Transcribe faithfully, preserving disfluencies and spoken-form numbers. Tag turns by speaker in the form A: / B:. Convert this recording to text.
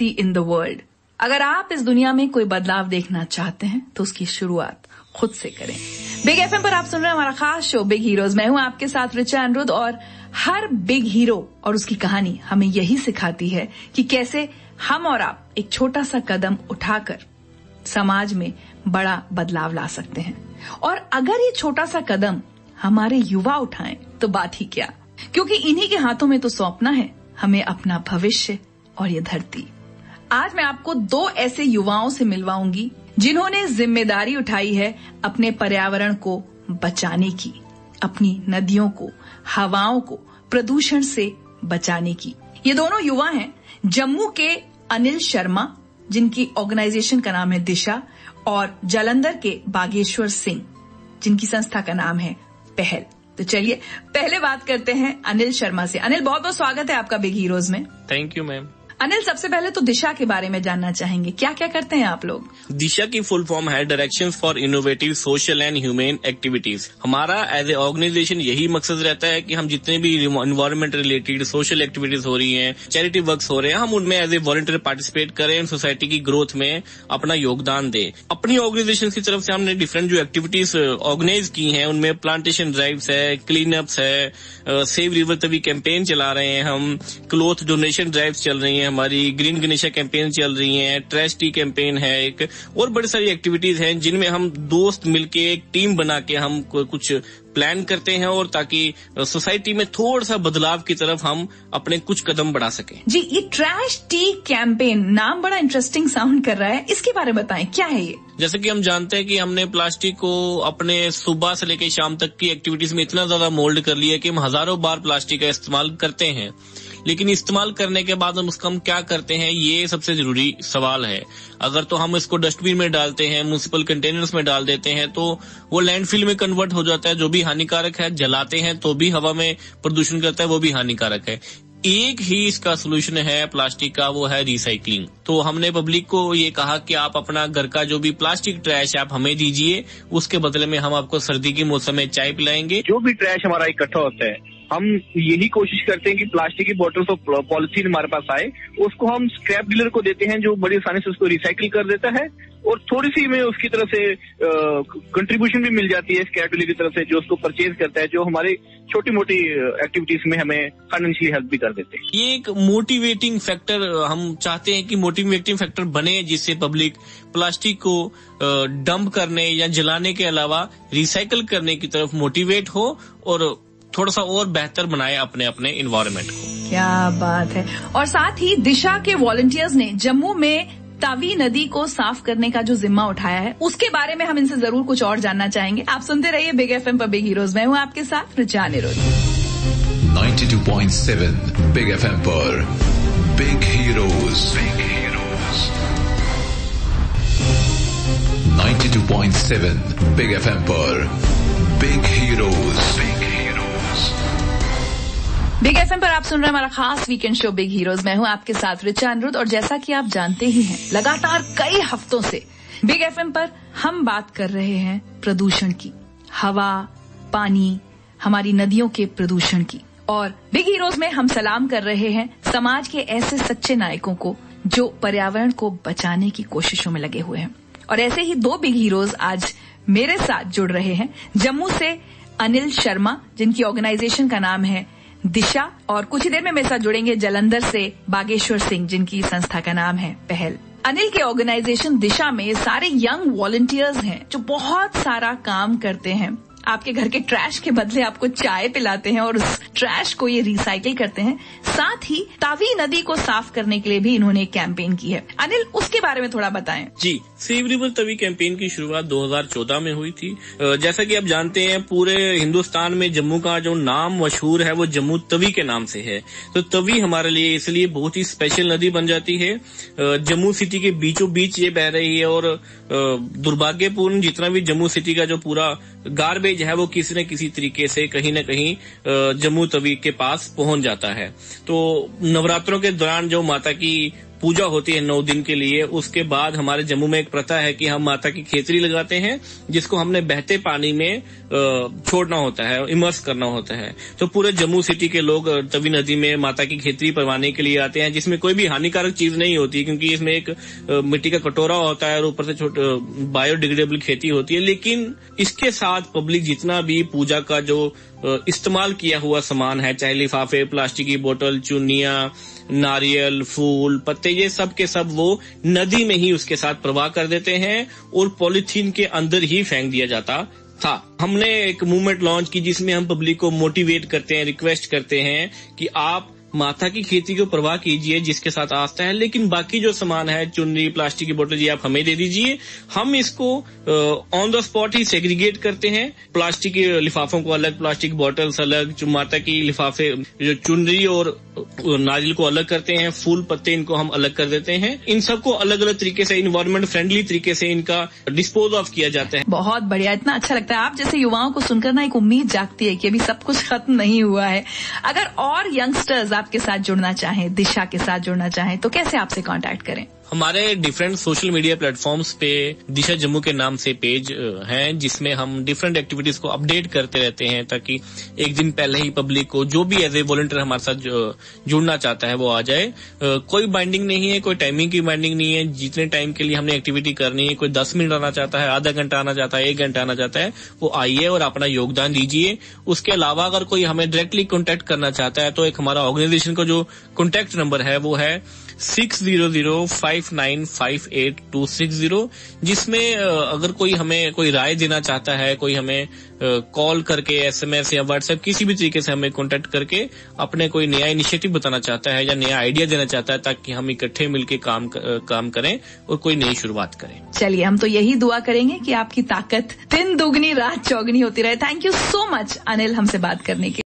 A: C in the world. अगर आप इस दुनिया में कोई बदलाव देखना चाहते हैं तो उसकी शुरुआत खुद से करें। बिग एफएम पर आप सुन रहे हैं हमारा खास शो बिग हीरोज। मैं हूं आपके साथ रिचा अनिरुद्ध और हर बिग हीरो और उसकी कहानी हमें यही सिखाती है कि कैसे हम और आप एक छोटा सा कदम उठाकर समाज में बड़ा बदलाव ला सकते हैं। और अगर ये छोटा सा कदम हमारे युवा उठाएं तो बात ही क्या, क्योंकि इन्हीं के हाथों में तो सौंपना है हमें अपना भविष्य और ये धरती। आज मैं आपको दो ऐसे युवाओं से मिलवाऊंगी जिन्होंने जिम्मेदारी उठाई है अपने पर्यावरण को बचाने की, अपनी नदियों को, हवाओं को प्रदूषण से बचाने की। ये दोनों युवा हैं जम्मू के अनिल शर्मा, जिनकी ऑर्गेनाइजेशन का नाम है दिशा, और जालंधर के बागेश्वर सिंह, जिनकी संस्था का नाम है पहल। तो चलिए पहले बात करते हैं अनिल शर्मा से। अनिल, बहुत बहुत स्वागत है आपका बिग हीरोज में।
B: Thank you ma'am.
A: अनिल, सबसे पहले तो दिशा के बारे में जानना चाहेंगे, क्या क्या करते हैं आप लोग?
B: दिशा की फुल फॉर्म है directions for innovative social and human activities. हमारा एज ए ऑर्गेनाइजेशन यही मकसद रहता है कि हम जितने भी एनवायरमेंट रिलेटेड सोशल एक्टिविटीज हो रही हैं, चैरिटी वर्क्स हो रहे हैं, हम उनमें एज ए वॉलंटियर पार्टिसिपेट करें, सोसाइटी की ग्रोथ में अपना योगदान दें। अपनी ऑर्गेनाइजेशन की तरफ से हमने डिफरेंट जो एक्टिविटीज ऑर्गेनाइज की हैं उनमें प्लांटेशन ड्राइव्स है, क्लीन अप्स है, सेव रिवर तभी कैंपेन चला रहे हैं हम, क्लोथ डोनेशन ड्राइव्स चल रही हैं, हमारी ग्रीन गणेशा कैंपेन चल रही है, ट्रैश टी कैंपेन है एक, और बड़ी सारी एक्टिविटीज हैं जिनमें हम दोस्त मिलके एक टीम बना के हम कुछ प्लान करते हैं और ताकि सोसाइटी में थोड़ा सा बदलाव की तरफ हम अपने कुछ कदम बढ़ा सकें।
A: जी, ये ट्रैश टी कैंपेन नाम बड़ा इंटरेस्टिंग साउंड कर रहा है, इसके बारे में बताएं, क्या है ये?
B: जैसे कि हम जानते हैं कि हमने प्लास्टिक को अपने सुबह से लेकर शाम तक की एक्टिविटीज में इतना ज्यादा मोल्ड कर लिया कि हम हजारों बार प्लास्टिक का इस्तेमाल करते हैं, लेकिन इस्तेमाल करने के बाद हम उसका हम क्या करते हैं, ये सबसे जरूरी सवाल है। अगर तो हम इसको डस्टबिन में डालते हैं, म्युनिसिपल कंटेनर्स में डाल देते हैं तो वो लैंडफिल में कन्वर्ट हो जाता है, जो भी हानिकारक है। जलाते हैं तो भी हवा में प्रदूषण करता है, वो भी हानिकारक है। एक ही इसका सोल्यूशन है प्लास्टिक का, वो है रिसाइकलिंग। तो हमने पब्लिक को ये कहा कि आप अपना घर का जो भी प्लास्टिक ट्रैश आप हमें दीजिए, उसके बदले में हम आपको सर्दी के मौसम में चाय पिलाएंगे।
C: जो भी ट्रैश हमारा इकट्ठा होता है, हम यही कोशिश करते हैं कि प्लास्टिक की बोतल्स और पॉलिथीन हमारे पास आए, उसको हम स्क्रैप डीलर को देते हैं जो बड़ी आसानी से उसको रिसाइकिल कर देता है, और थोड़ी सी में उसकी तरफ से कंट्रीब्यूशन भी मिल जाती है स्क्रैप डीलर की तरफ से, जो उसको परचेज करता है, जो हमारी छोटी मोटी एक्टिविटीज में हमें फाइनेंशियली हेल्प भी कर देते हैं।
B: ये एक मोटिवेटिंग फैक्टर हम चाहते हैं कि मोटिवेटिंग फैक्टर बने, जिससे पब्लिक प्लास्टिक को डंप करने या जलाने के अलावा रिसाइकिल करने की तरफ मोटिवेट हो और थोड़ा सा और बेहतर बनाए अपने अपने इन्वायरमेंट को।
A: क्या बात है। और साथ ही दिशा के वॉलंटियर्स ने जम्मू में तवी नदी को साफ करने का जो जिम्मा उठाया है, उसके बारे में हम इनसे जरूर कुछ और जानना चाहेंगे। आप सुनते रहिए बिग एफएम पर बिग हीरोज। मैं हूं आपके साथ Richa Anirudh.
D: Ninety two point seven Big FM पर Big Heroes. Ninety two point seven Big FM पर बिग हीरोज।
A: बिग एफएम पर आप सुन रहे हैं हमारा खास वीकेंड शो बिग हीरोज। मैं हूं आपके साथ रिचा अनिरुद्ध, और जैसा कि आप जानते ही हैं, लगातार कई हफ्तों से बिग एफएम पर हम बात कर रहे हैं प्रदूषण की, हवा, पानी, हमारी नदियों के प्रदूषण की। और बिग हीरोज में हम सलाम कर रहे हैं समाज के ऐसे सच्चे नायकों को जो पर्यावरण को बचाने की कोशिशों में लगे हुए हैं। और ऐसे ही दो बिग हीरोज आज मेरे साथ जुड़ रहे हैं। जम्मू से अनिल शर्मा, जिनकी ऑर्गेनाइजेशन का नाम है दिशा, और कुछ ही देर में मेरे साथ जुड़ेंगे जालंधर से बागेश्वर सिंह, जिनकी संस्था का नाम है पहल। अनिल के ऑर्गेनाइजेशन दिशा में सारे यंग वॉलंटियर्स हैं जो बहुत सारा काम करते हैं। आपके घर के ट्रैश के बदले आपको चाय पिलाते हैं और उस ट्रैश को ये रिसाइकिल करते हैं। साथ ही तावी नदी को साफ करने के लिए भी इन्होंने एक कैंपेन की है। अनिल, उसके बारे में थोड़ा बताएं।
B: जी, सेव रिवर तवी कैंपेन की शुरुआत दो हज़ार चौदह में हुई थी। जैसा कि आप जानते हैं, पूरे हिंदुस्तान में जम्मू का जो नाम मशहूर है वो जम्मू तवी के नाम से है। तो तवी हमारे लिए इसलिए बहुत ही स्पेशल नदी बन जाती है। जम्मू सिटी के बीचों बीच ये बह रही है, और दुर्भाग्यपूर्ण जितना भी जम्मू सिटी का जो पूरा गार्बेज है वो किसी न किसी तरीके से कहीं न कहीं जम्मू तवी के पास पहुंच जाता है। तो नवरात्रों के दौरान जो माता की पूजा होती है नौ दिन के लिए। उसके बाद हमारे जम्मू में एक प्रथा है कि हम माता की खेतरी लगाते हैं, जिसको हमने बहते पानी में छोड़ना होता है, इमर्स करना होता है। तो पूरे जम्मू सिटी के लोग तवी नदी में माता की खेतरी परवाने के लिए आते हैं, जिसमें कोई भी हानिकारक चीज नहीं होती, क्योंकि इसमें एक मिट्टी का कटोरा होता है और ऊपर से छोटे बायोडिग्रेडेबल खेती होती है। लेकिन इसके साथ पब्लिक जितना भी पूजा का जो इस्तेमाल किया हुआ सामान है, चाहे लिफाफे, प्लास्टिक की बोतल, चुन्नियां, नारियल, फूल, पत्ते, ये सब के सब वो नदी में ही उसके साथ प्रवाह कर देते हैं और पॉलिथीन के अंदर ही फेंक दिया जाता था। हमने एक मूवमेंट लॉन्च की जिसमें हम पब्लिक को मोटिवेट करते हैं, रिक्वेस्ट करते हैं कि आप माता की खेती को प्रवाह कीजिए जिसके साथ आस्था है, लेकिन बाकी जो सामान है, चुन्नी, प्लास्टिक की बोतल, ये आप हमें दे दीजिए। हम इसको ऑन द स्पॉट ही सेग्रीगेट करते हैं। प्लास्टिक के लिफाफों को अलग, प्लास्टिक बॉटल्स अलग, जो माता की लिफाफे, जो चुनरी और नारियल को अलग करते हैं, फूल पत्ते इनको हम अलग कर देते हैं। इन सबको अलग अलग तरीके से, इन्वायरमेंट फ्रेंडली तरीके से इनका डिस्पोज ऑफ किया जाता है।
A: बहुत बढ़िया, इतना अच्छा लगता है। आप जैसे युवाओं को सुनकर ना एक उम्मीद जागती है कि अभी सब कुछ खत्म नहीं हुआ है। अगर और यंगस्टर्स आपके साथ जुड़ना चाहें, दिशा के साथ जुड़ना चाहें, तो कैसे आपसे कांटेक्ट करें?
B: हमारे डिफरेंट सोशल मीडिया प्लेटफॉर्म्स पे दिशा जम्मू के नाम से पेज हैं, जिसमें हम डिफरेंट एक्टिविटीज को अपडेट करते रहते हैं, ताकि एक दिन पहले ही पब्लिक को, जो भी एज ए वॉलंटियर हमारे साथ जुड़ना चाहता है, वो आ जाए। कोई बाइंडिंग नहीं है, कोई टाइमिंग की बाइंडिंग नहीं है। जितने टाइम के लिए हमने एक्टिविटी करनी है, कोई दस मिनट आना चाहता है, आधा घंटा आना चाहता है, एक घंटा आना चाहता है, वो आइए और अपना योगदान दीजिए। उसके अलावा अगर कोई हमें डायरेक्टली कॉन्टेक्ट करना चाहता है, तो एक हमारा ऑर्गेनाइजेशन का जो कॉन्टेक्ट नंबर है वो है six zero zero five nine five eight two six zero, जिसमें अगर कोई हमें कोई राय देना चाहता है, कोई हमें कॉल करके, एसएमएस या व्हाट्सएप किसी भी तरीके से हमें कांटेक्ट करके अपने कोई नया इनिशिएटिव बताना चाहता है या नया आइडिया देना चाहता है, ताकि हम इकट्ठे मिलकर काम काम करें और कोई नई शुरुआत करें।
A: चलिए, हम तो यही दुआ करेंगे कि आपकी ताकत दिन दुगनी रात चौगनी होती रहे। Thank you so much Anil, हमसे बात करने के